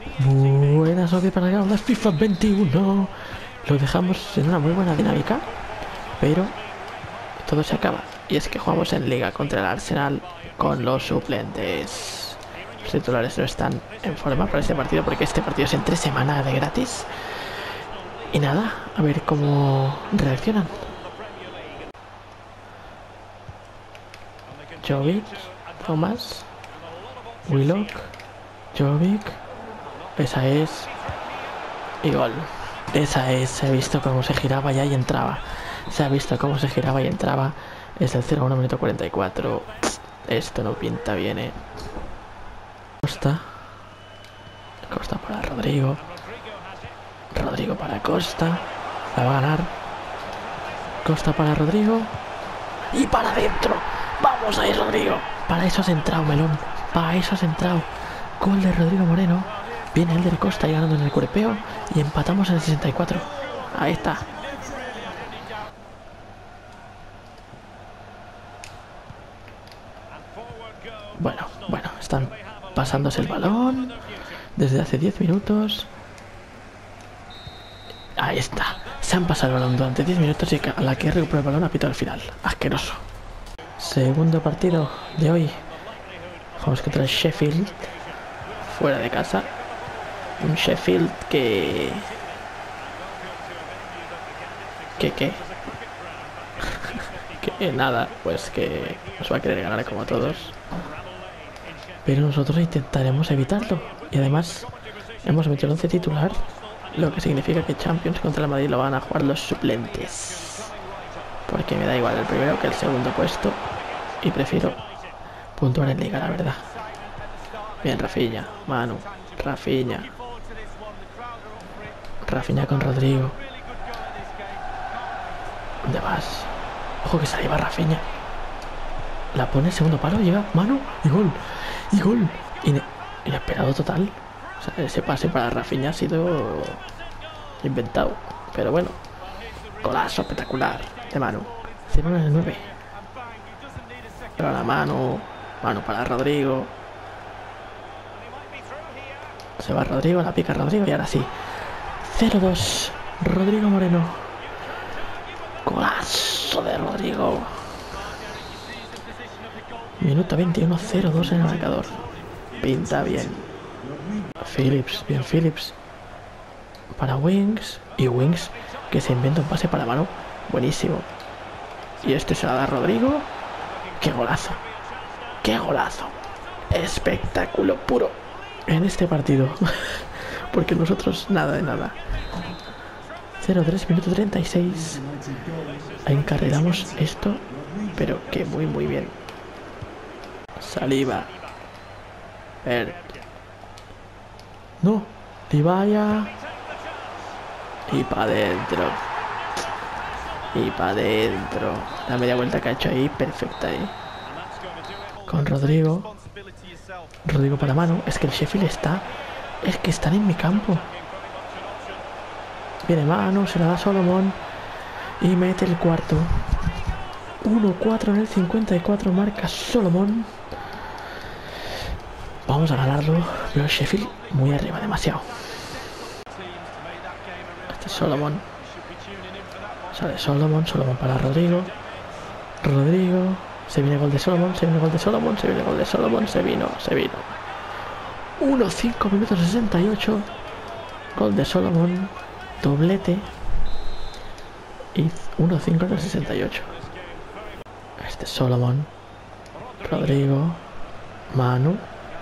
Buenas noches para las FIFA 21. Lo dejamos en una muy buena dinámica, pero todo se acaba. Y es que jugamos en liga contra el Arsenal con los suplentes. Los titulares no están en forma para este partido porque este partido es en 3 semanas de gratis. Y nada, a ver cómo reaccionan. Jovic, Thomas, Willock, Jovic. Esa es. Y gol. Esa es. Se ha visto cómo se giraba ya y entraba. Se ha visto cómo se giraba y entraba. Es el 0-1 minuto 44. Esto no pinta bien, Costa. Costa para Rodrigo. Rodrigo para Costa. La va a ganar. Costa para Rodrigo. Y para adentro. Vamos ahí, Rodrigo. Para eso has entrado, melón. Para eso has entrado. Gol de Rodrigo Moreno. Viene el del Costa y ganando en el cuerpeo. Y empatamos en el 64. Ahí está. Bueno, están pasándose el balón desde hace 10 minutos. Ahí está. Se han pasado el balón durante 10 minutos y a la que recupera el balón ha pitado al final. Asqueroso. Segundo partido de hoy. Vamos contra el Sheffield. Fuera de casa. Un Sheffield que nada, pues que nos va a querer ganar como todos. Pero nosotros intentaremos evitarlo. Y además hemos metido el 11 titular, lo que significa que Champions contra el Madrid lo van a jugar los suplentes. Porque me da igual el primero que el segundo puesto. Y prefiero puntuar en liga, la verdad. Bien, Rafinha, Manu, Rafinha. Rafinha con Rodrigo. ¿Dónde vas? Ojo que se la lleva Rafinha. La pone en segundo palo, llega Manu y gol. Y gol. Inesperado total. O sea, ese pase para Rafinha ha sido inventado. Pero bueno. Golazo espectacular de Manu. 0-9. Pero la Manu. Manu para Rodrigo. Se va Rodrigo, la pica Rodrigo y ahora sí. 0-2. Rodrigo Moreno. Golazo de Rodrigo. Minuto 21, 0-2 en el marcador. Pinta bien. Phillips, bien Phillips. Para Wings. Y Wings que se inventa un pase para Manu. Buenísimo. Y este se la da a Rodrigo. ¡Qué golazo! ¡Qué golazo! Espectáculo puro en este partido. Porque nosotros nada de nada. 0-3, minuto 36. Encarrilamos esto, pero que muy bien. Saliba. No. Dybala. Y para adentro. Y para adentro. La media vuelta que ha hecho ahí, perfecta ahí. Con Rodrigo. Rodrigo para Manu. Es que el Sheffield está... Es que están en mi campo. Viene Manu, se la da Solomon. Y mete el cuarto. 1-4 en el 54. Marca Solomon. Vamos a ganarlo. Pero el Sheffield muy arriba, demasiado. Este es Solomon. Sale Solomon. Solomon para Rodrigo. Rodrigo. Se viene gol de Solomon. Se viene gol de Solomon. Se viene gol de Solomon. Se vino. 1-5 minutos 68. Gol de Solomon. Doblete. Y 1-5 en el 68. Este es Solomon. Rodrigo. Manu.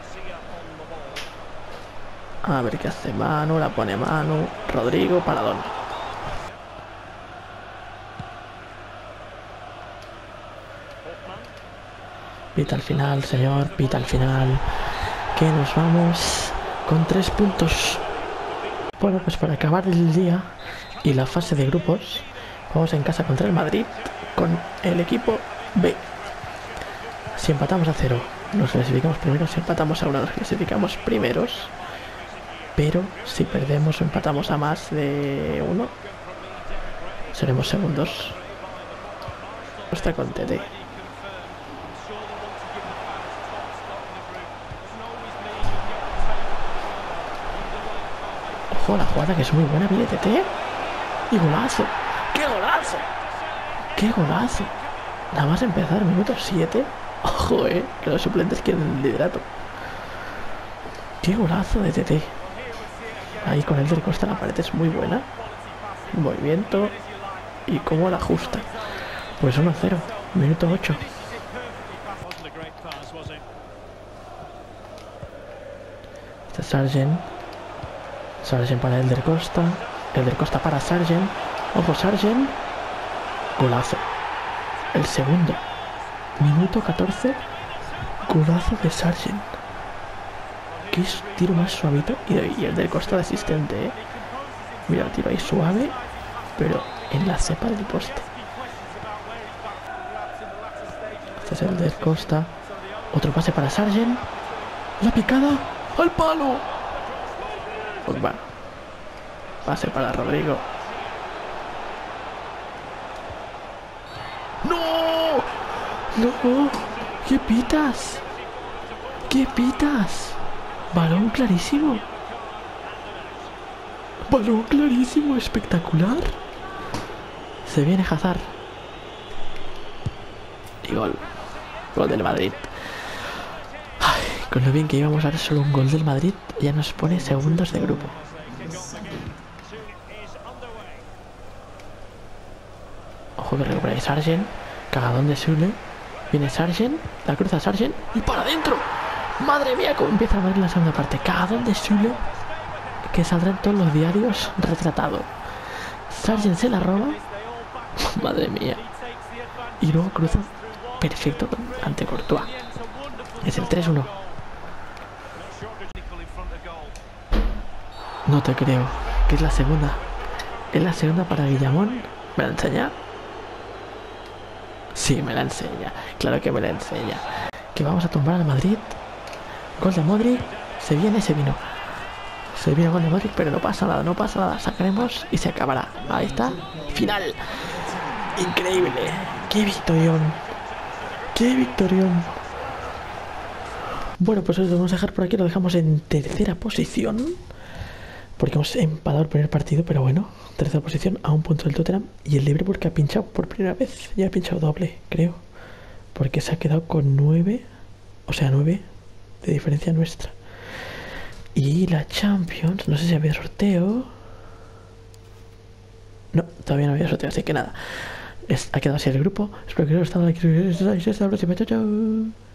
A ver qué hace Manu. La pone Manu. Rodrigo. Paradón. Pita al final, señor. Pita al final. Que nos vamos con 3 puntos. Bueno, pues para acabar el día y la fase de grupos, vamos en casa contra el Madrid con el equipo B. Si empatamos a 0, nos clasificamos primeros. Si empatamos a 1, nos clasificamos primeros. Pero si perdemos o empatamos a más de 1, seremos segundos. Está con TD. Ojo, la jugada que es muy buena, viene TT. Y golazo. ¡Qué golazo! ¡Qué golazo! Nada más empezar, minuto 7. Ojo, que los suplentes quieren el liderato. ¡Qué golazo de TT! Ahí con Elder Costa la pared es muy buena. Movimiento. Y cómo la ajusta. Pues 1-0, minuto 8. Este es Sargent. Sargent para Elder Costa. Elder Costa para Sargent. Ojo, Sargent. Golazo. El segundo. Minuto 14. Golazo de Sargent. Qué tiro más suavito. Y el del Costa de asistente, Mira, el tiro ahí suave, pero en la cepa del poste. Este es el del Costa. Otro pase para Sargent. La picada. ¡Al palo! Pues va. Pase para Rodrigo. ¡No! ¡No! ¿Qué pitas? ¿Qué pitas? Balón clarísimo. Balón clarísimo, espectacular. Se viene Hazard. Y gol. Gol del Madrid. Ay, con lo bien que íbamos, ahora solo un gol del Madrid ya nos pone segundos de grupo. Ojo que recupera ahí Sargent. Cagadón de Sule. Viene Sargent. La cruza Sargent. Y para adentro. Madre mía, cómo empieza a ver la segunda parte. Cagadón de Sule, que saldrá en todos los diarios retratado. Sargent se la roba. Madre mía. Y luego cruza perfecto ante Courtois. Es el 3-1. No te creo. Que es la segunda. Es la segunda para Guillamón. ¿Me la enseña? Sí, me la enseña. Claro que me la enseña. Que vamos a tumbar al Madrid. Gol de Modric. Se viene, se vino. Se vino gol de Modric, pero no pasa nada, no pasa nada. Sacaremos y se acabará. Ahí está. Final. Increíble. Qué victorión. Qué victorión. Bueno, pues os lo vamos a dejar por aquí. Lo dejamos en tercera posición, porque hemos empatado el primer partido, pero bueno, tercera posición a un punto del Tottenham. Y el Liverpool, que ha pinchado por primera vez. Ya ha pinchado doble, creo, porque se ha quedado con 9. O sea, 9 de diferencia nuestra. Y la Champions, no sé si había sorteo. No, todavía no había sorteo, así que nada. Ha quedado así el grupo. Espero que os haya gustado. Hasta la próxima. Chao, chao.